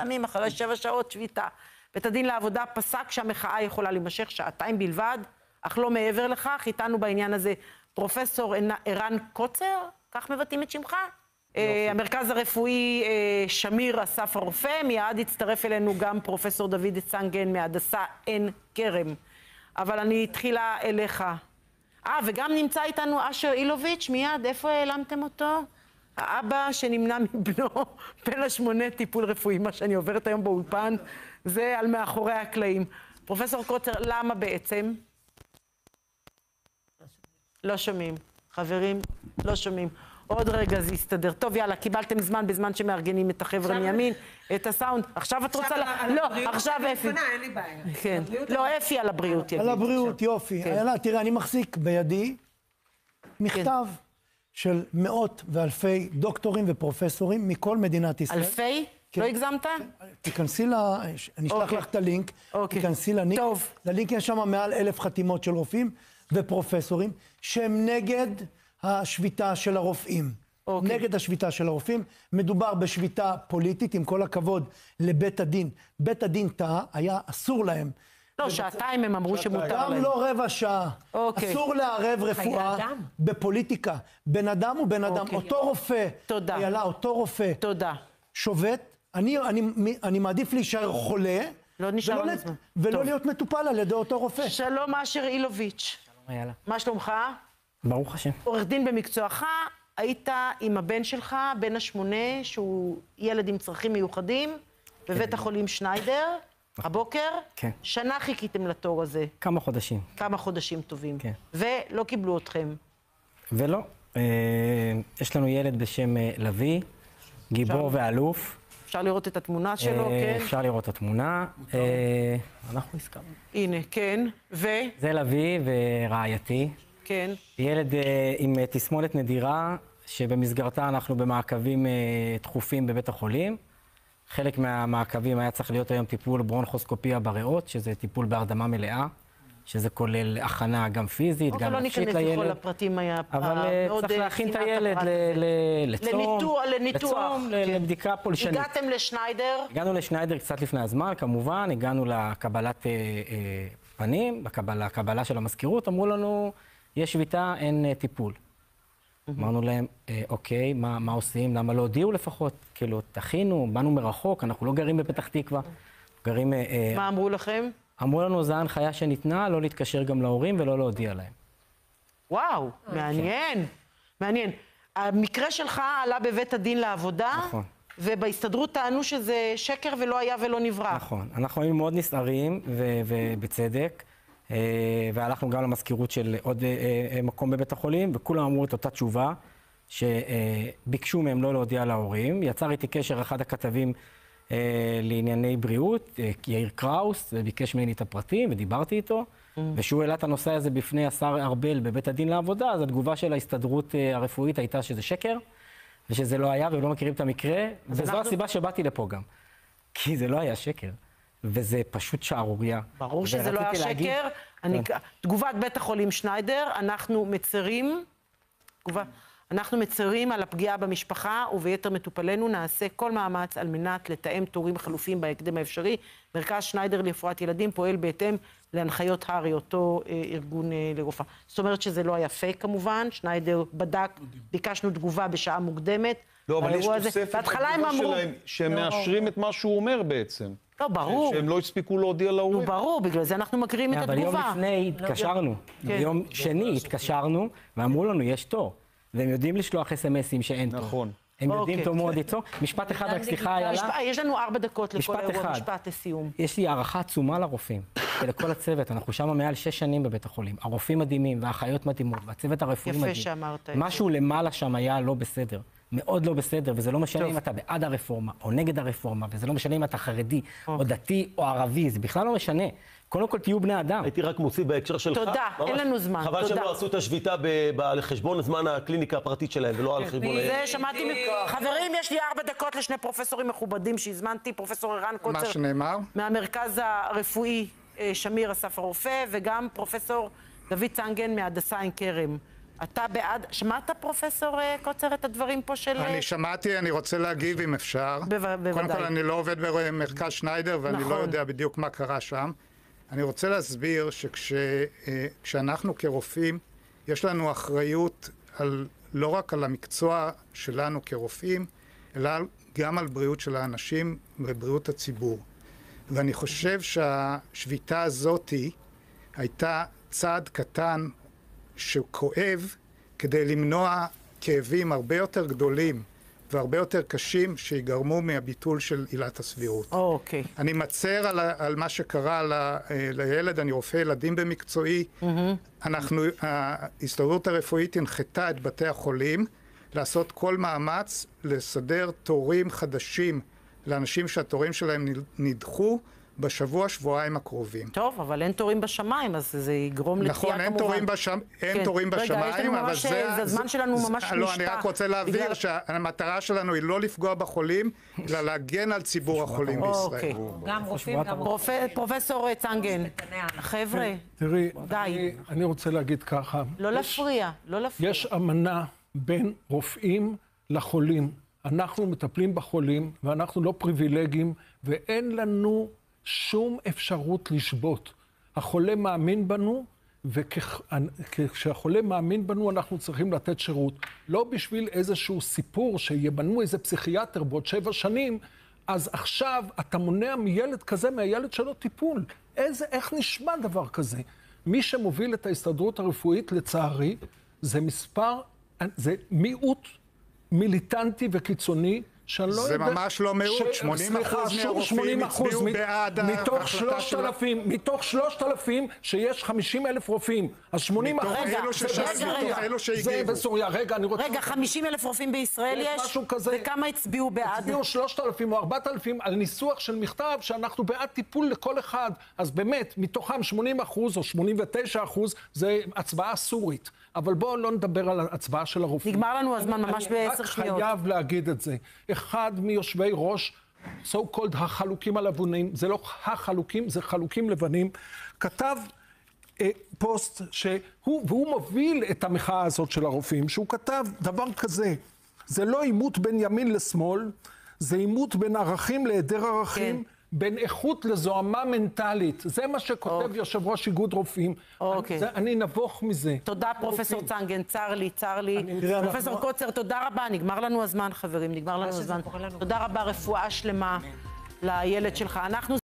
פעמים אחרי 7 שעות שביתה. בית הדין לעבודה פסק שהמחאה יכולה להימשך 2 שעות בלבד, אך לא מעבר לכך. איתנו בעניין הזה פרופסור ערן קוצר, כך מבטאים את שמך? המרכז הרפואי שמיר אסף הרופא, מיד הצטרף אלינו גם פרופסור דוד צנגן מהדסה עין כרם. אבל אני התחילה אליך. וגם נמצא איתנו אשר אילוביץ', מיד, איפה העלמתם אותו? האבא שנמנע מבנו בן ה8 טיפול רפואי, מה שאני עוברת היום באולפן, זה על מאחורי הקלעים. פרופסור קוצר, למה בעצם? לא שומעים. חברים, לא שומעים. עוד רגע זה יסתדר. טוב, יאללה, קיבלתם זמן בזמן שמארגנים את החבר'ה מימין, את הסאונד. עכשיו את רוצה... לא, עכשיו אפי. אין לי בעיה. כן. לא, אפי על הבריאות יגיד. על הבריאות, יופי. יאללה, תראה, אני מחזיק בידי מכתב של מאות ואלפי דוקטורים ופרופסורים מכל מדינת ישראל. אלפי? לא הגזמת? תיכנסי אני אשלח לך את הלינק, תיכנסי ללינק. טוב. ללינק יש שם מעל 1,000 חתימות של רופאים ופרופסורים, שהם נגד השביתה של הרופאים. נגד השביתה של הרופאים. מדובר בשביתה פוליטית, עם כל הכבוד לבית הדין. בית הדין טעה, היה אסור להם. לא, 2 שעות הם אמרו שמותר להם. גם לא רבע שעה. אסור לערב רפואה בפוליטיקה. בן אדם הוא בן אדם. אותו רופא, יאללה, אותו רופא, שובת. אני מעדיף להישאר חולה, ולא להיות מטופל על ידי אותו רופא. שלום אשר אילוביץ'. שלום, יאללה. מה שלומך? ברוך השם. עורך דין במקצועך, היית עם הבן שלך, בן ה8, שהוא ילד עם צרכים מיוחדים, בבית החולים שניידר, הבוקר. כן. שנה חיכיתם לתור הזה. כמה חודשים. כמה חודשים טובים. כן. ולא קיבלו אתכם. ולא. יש לנו ילד בשם לוי, גיבור ואלוף. אפשר לראות את התמונה שלו, כן? אפשר לראות את התמונה. אנחנו הסכמנו. הנה, כן. זה לוי ורעייתי. כן. ילד עם תסמונת נדירה, שבמסגרתה אנחנו במעקבים תכופים בבית החולים. חלק מהמעקבים היה צריך להיות היום טיפול ברונכוסקופיה בריאות, שזה טיפול בהרדמה מלאה, שזה כולל הכנה גם פיזית, גם נפשית לילד. לא ניכנס לכל הפרטים היה אבל צריך להכין את הילד לצום, לבדיקה פולשנית. הגעתם לשניידר? הגענו לשניידר קצת לפני הזמן, כמובן, הגענו לקבלת פנים, לקבלה של המזכירות, אמרו לנו, יש שביתה, אין טיפול. אמרנו להם, אוקיי, מה עושים? למה לא הודיעו לפחות? כאילו, תכינו, באנו מרחוק, אנחנו לא גרים בפתח תקווה, גרים... מה אמרו לכם? אמרו לנו, זו ההנחיה שניתנה, לא להתקשר גם להורים ולא להודיע להם. וואו, מעניין, מעניין. המקרה שלך עלה בבית הדין לעבודה, נכון. ובהסתדרות טענו שזה שקר ולא היה ולא נברא. נכון, אנחנו היינו מאוד נסערים, ובצדק, והלכנו גם למזכירות של עוד מקום בבית החולים, וכולם אמרו את אותה תשובה, שביקשו מהם לא להודיע להורים. יצר איתי קשר אחד הכתבים לענייני בריאות, יאיר קראוס, וביקש ממני את הפרטים, ודיברתי איתו, ושהוא העלה את הנושא הזה בפני השר ארבל בבית הדין לעבודה, אז התגובה של ההסתדרות הרפואית הייתה שזה שקר, ושזה לא היה, והם לא מכירים את המקרה, וזו הסיבה שבאתי לפה גם. כי זה לא היה שקר. וזה פשוט שערוריה. ברור שזה לא היה שקר. תגובת בית החולים שניידר, אנחנו מצרים על הפגיעה במשפחה, וביתר מטופלנו נעשה כל מאמץ על מנת לתאם תורים חלופיים בהקדם האפשרי. מרכז שניידר לרפואת ילדים פועל בהתאם להנחיות הר"י, אותו ארגון לרופאה. זאת אומרת שזה לא היה פייק כמובן, שניידר בדק, ביקשנו תגובה בשעה מוקדמת. לא, אבל יש תוספת בגבול שלהם שהם מאשרים את מה שהוא אומר בעצם. לא, ברור. שהם לא הספיקו להודיע להורים. נו, ברור, בגלל זה אנחנו מכירים את התגובה. אבל יום לפני התקשרנו, ביום שני התקשרנו, ואמרו לנו, יש תור. והם יודעים לשלוח אס-אמסים שאין תור. נכון. הם יודעים טוב מאוד ליצור. משפט אחד, רק סליחה, איילה. יש לנו 4 דקות לכל אירוע, משפט לסיום. יש לי הערכה עצומה לרופאים, ולכל הצוות. אנחנו שם מעל 6 שנים בבית החולים. הרופאים מדהימים, והאחיות מדהימות, והצוות הרפואי מדהים. יפה שאמרת. משהו למעלה שם היה לא בסדר. מאוד לא בסדר, וזה לא משנה אם אתה בעד הרפורמה או נגד הרפורמה, וזה לא משנה אם אתה חרדי או דתי או ערבי, זה בכלל לא משנה. קודם כל תהיו בני אדם. הייתי רק מוסיף בהקשר שלך. תודה, אין לנו זמן. חבל שהם לא עשו את השביתה על חשבון זמן הקליניקה הפרטית שלהם, ולא על חשבון... זה שמעתי... חברים, יש לי 4 דקות לשני פרופסורים מכובדים שהזמנתי, פרופסור ערן קוצר... מה שנאמר? מהמרכז הרפואי שמיר אסף הרופא, וגם פרופסור דוד צנגן מהדסה עין כרם. אתה בעד, שמעת פרופסור קוצר את הדברים פה של... אני שמעתי, אני רוצה להגיב אם אפשר. בוודאי. קודם כל, אני לא עובד במרכז שניידר, ואני נכון. לא יודע בדיוק מה קרה שם. אני רוצה להסביר שכשאנחנו כרופאים, יש לנו אחריות לא רק על המקצוע שלנו כרופאים, אלא גם על בריאות של האנשים ובריאות הציבור. ואני חושב שהשביתה הזאת הייתה צעד קטן שכואב כדי למנוע כאבים הרבה יותר גדולים והרבה יותר קשים שיגרמו מהביטול של עילת הסבירות. אוקיי. אני מצר על מה שקרה לילד, אני רופא ילדים במקצועי. ההסתדרות הרפואית הנחתה את בתי החולים לעשות כל מאמץ לסדר תורים חדשים לאנשים שהתורים שלהם נדחו שבועיים הקרובים. טוב, אבל אין תורים בשמיים, אז זה יגרום לתקיעה כמובן. נכון, אין תורים בשמיים, אבל זה... הזמן שלנו ממש נשתה. לא, אני רק רוצה להבהיר שהמטרה שלנו היא לא לפגוע בחולים, אלא להגן על ציבור החולים בישראל. גם רופאים, גם רופאים. פרופסור צנגן, חבר'ה, תראי, די. אני רוצה להגיד ככה. לא להפריע, לא להפריע. יש אמנה בין רופאים לחולים. אנחנו מטפלים בחולים, ואנחנו לא פריבילגיים, ואין לנו שום אפשרות לשבות. החולה מאמין בנו, וכשהחולה מאמין בנו אנחנו צריכים לתת שירות. לא בשביל איזשהו סיפור שיבנו איזה פסיכיאטר בעוד 7 שנים, אז עכשיו אתה מונע מילד כזה, מהילד שלו טיפול. איך נשמע דבר כזה? מי שמוביל את ההסתדרות הרפואית, לצערי, זה מיעוט מיליטנטי וקיצוני, זה ממש לא מיעוט, 80% מהרופאים הצביעו בעד ההחלטה שלה. מתוך 3,000 שיש 50,000 רופאים, אז 80%... מתוך אלו שהגיבו. זה בסוריה, רגע, אני רוצה... רגע, 50,000 רופאים בישראל יש? וכמה הצביעו בעד? הצביעו 3,000 או 4,000 על ניסוח של מכתב שאנחנו בעד טיפול לכל אחד. אז באמת, מתוכם 80% או 89% זה הצבעה סורית. אבל בואו לא נדבר על ההצבעה של הרופאים. נגמר לנו הזמן ממש ב10 שניות. אני רק חייב להגיד את זה. אחד מיושבי ראש, so called החלוקים הלבנים, זה לא החלוקים, זה חלוקים לבנים, כתב פוסט והוא מוביל את המחאה הזאת של הרופאים, שהוא כתב דבר כזה, זה לא עימות בין ימין לשמאל, זה עימות בין ערכים להיעדר ערכים, כן. בין איכות לזוהמה מנטלית. זה מה שכותב יושב ראש איגוד רופאים. אני נבוך מזה. תודה פרופסור צנגן, צר לי. פרופסור קוצר, תודה רבה. נגמר לנו הזמן, חברים, נגמר לנו הזמן. תודה רבה, רפואה שלמה לילד שלך.